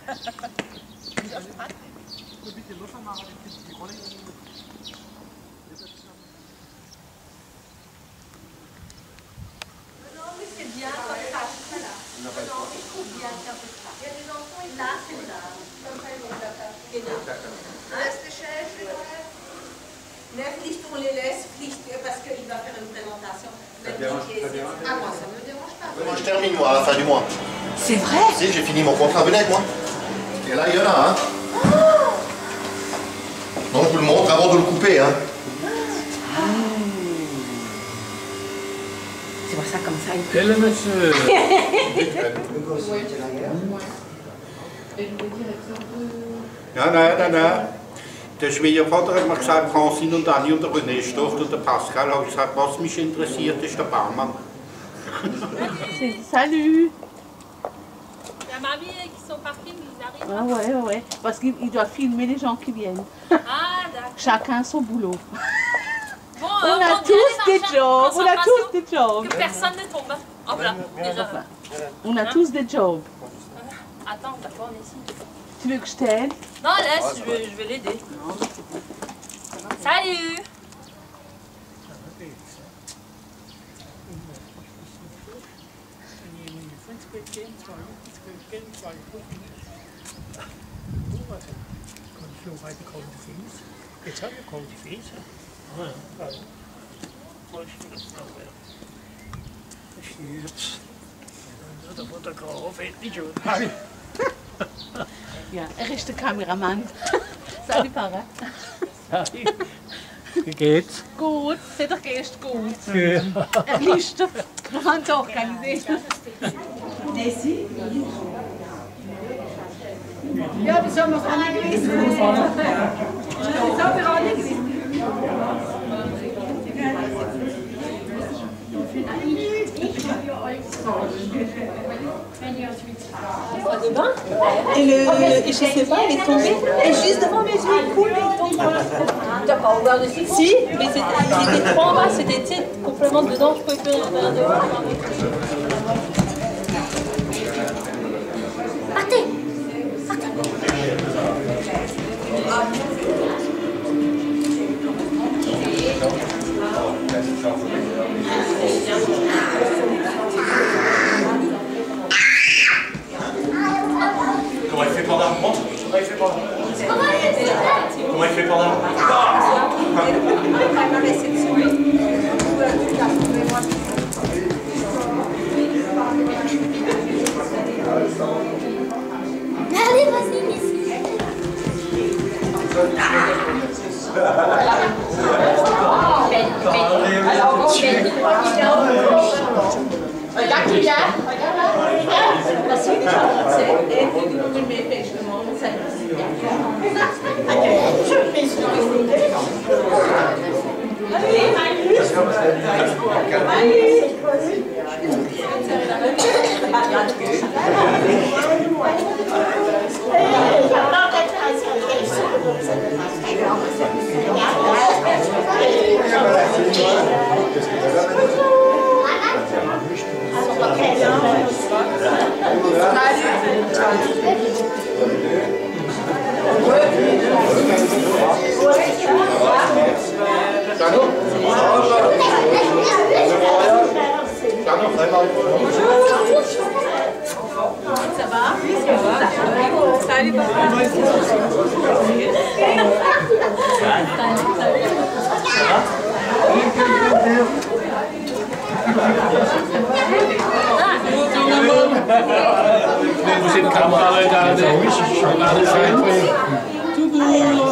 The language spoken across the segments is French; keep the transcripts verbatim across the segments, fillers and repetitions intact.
On les laisse, parce qu'il va faire une présentation. Ah, moi, ça ne me dérange pas. Moi, je termine, moi, à la fin du mois. C'est vrai? Si, j'ai fini mon contrat, venez avec moi. Et là, il y en a, hein. Oh. Non, je vous le montre avant de le couper, hein. Ah. Tu vois ça comme ça. Quel est monsieur? Ja, nein, nein, nein. Der Schwiegervater hat mir gesagt, Francine und Anni und der René Stoft und der Pascal. Habe ich gesagt, was mich interessiert, ist der Barmann. Salut! La mamie qui sont partis, ils arrivent. Ah ouais, ouais, parce qu'il doit filmer les gens qui viennent. Ah, d'accord. Chacun son boulot. Bon, on euh, a tous des jobs, on a tous des jobs. Que personne ne tombe. Oh, voilà, déjà. Enfin, on a hein? tous des jobs. Attends, d'accord, on est ici. Tu veux que je t'aide? Non, laisse, je vais, je vais l'aider. Salut! Ja, er is de cameraman. Salut, Para. Salut. Wie geht's? Gut, c'est doch gehst gut. Ja. Er liest doch. Wir haben es organisiert. Nessie? Ja, wieso haben wir es auch nicht gewusst? Wieso haben wir auch nicht gewusst? Et le, et je sais pas, elle est tombée. Et juste devant mes yeux, il coule, il tombe. D'accord, on regarde ici. Si, mais c'était trop en bas, c'était complètement dedans, je pouvais plus rien dehors. Partez! Comment il fait pendant un moment? Comment il fait pendant un moment? Comment il fait pendant un moment? Allez, vas-y, Messi. Regarde qui vient. Parce qu'il est français et il m'épée, je demande ça. Ça va? Oui, ça va. Salut, papa. Vous êtes Kamera regarder. Regardez ça. Tout beau.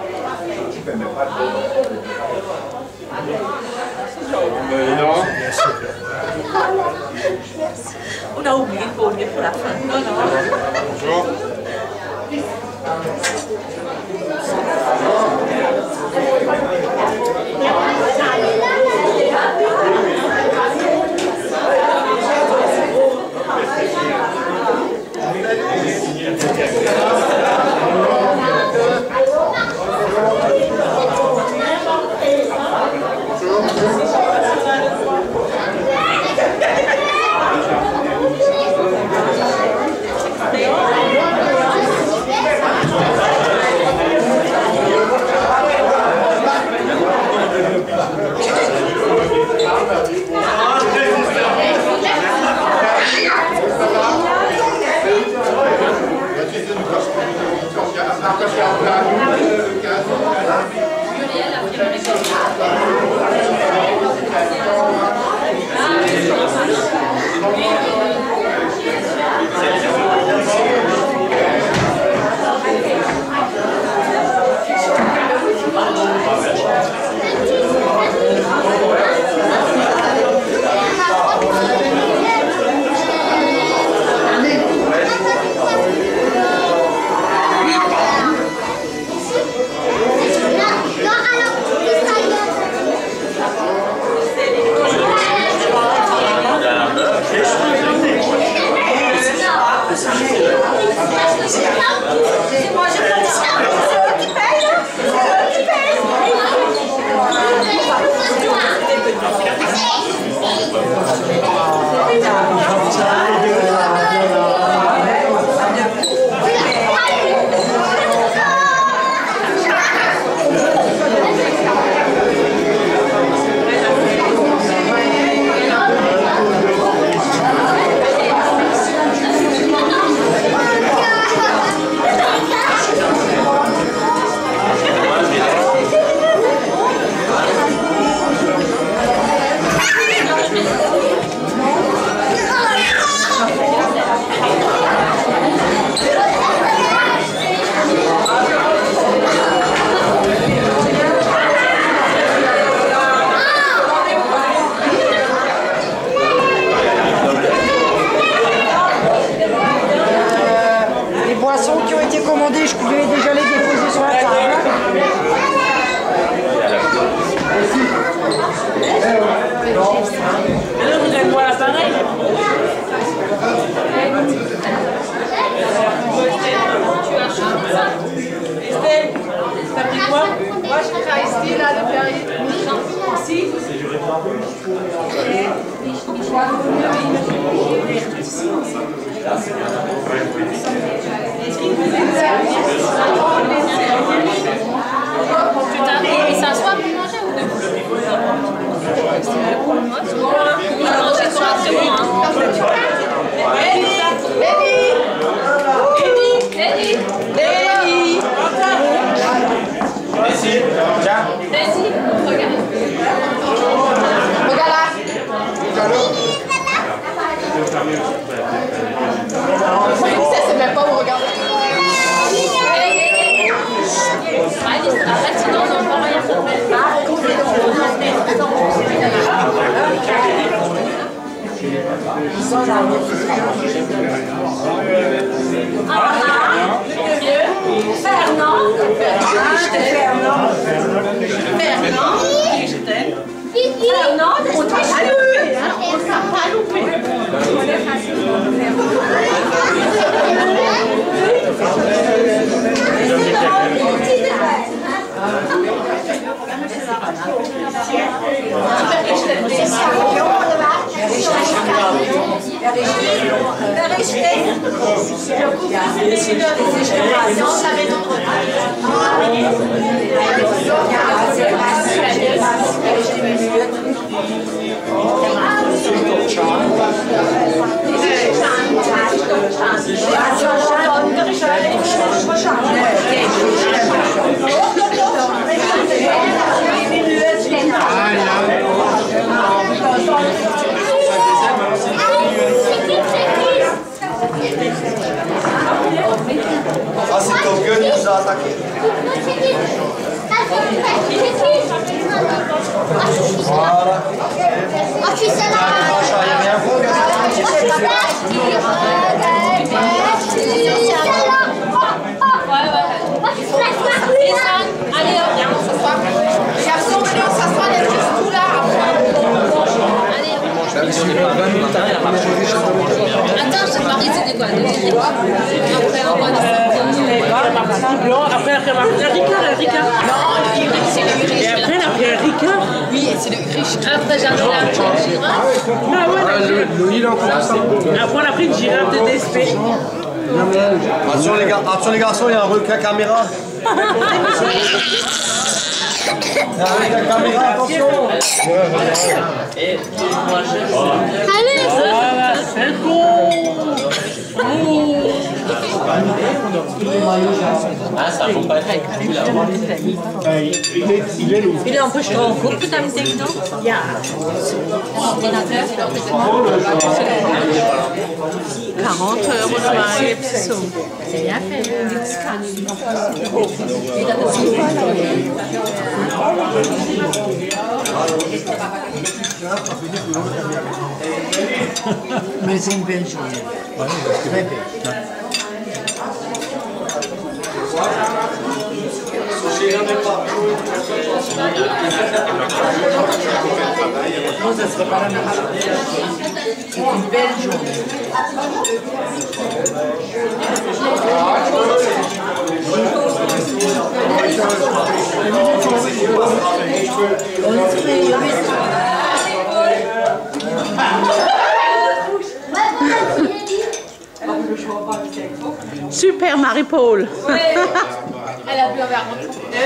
On a oublié de bonnet pour la fin. Non, non. Bonjour. Il s'assoit pour manger ou de il mange correctement. Ah, c'est ton gueule qui nous a attaqué. Voilà. Ah, tu sais Allez, viens, on s'assoit. Garçon, maintenant, on s'assoit, les petits tout là. Allez. Attends, je te marie, c'était quoi? Après, on va Après, après, la Ricard, la Ricard. Non, le c'est le riche. Et après, la Ricard. Oui, c'est le riche. Après, j'ai un la girafe. Ah ouais, Louis, il en commence. après, on a pris une girafe de D S P. Attention les, gars, attention les garçons, il y a un requin caméra. Avec la caméra, attention. Allez, Voilà, c'est bon. Ah, ça vaut pas être plus là. Il est lourd. Il est en poche en couple, tu as mis tes dents. Ja. Ordinateur, c'est l'ordinateur. quarante euros le mari, c'est bien fait. Mais c'est une belle journée. Très belle. Non, ça serait pas la même chose. C'est une belle journée. On serait Super Marie-Paul. Ouais. Elle a bu un verre.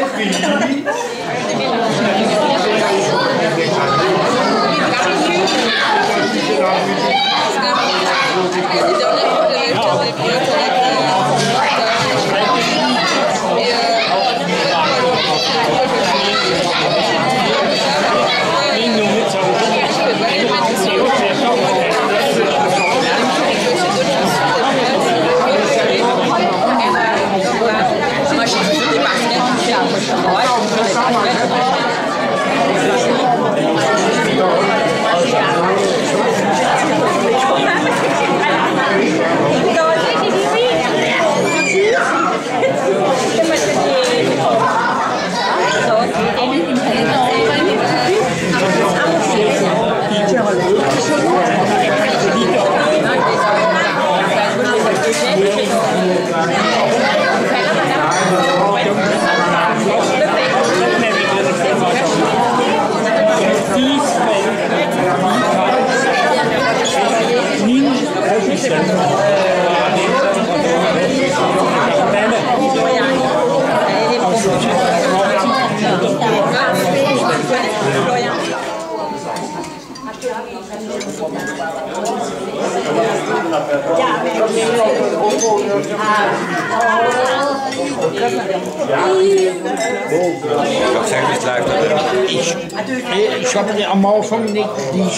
Ich, ich habe am Anfang nicht die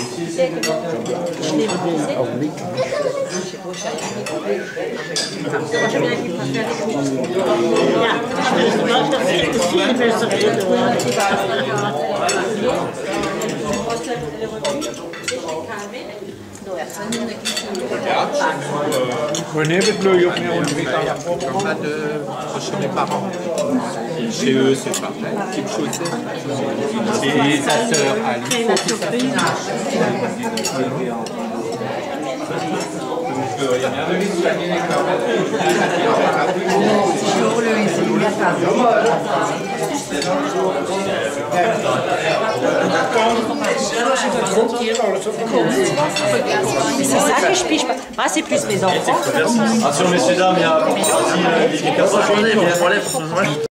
Augenblick. Venez avec le yoga, on ne pas de chez mes parents. Chez eux, c'est pas type chaussette. Et sa sœur Ali. La surprise. C'est ça que je pige pas. Ah, c'est plus mes enfants. Attention, messieurs, dames, il y a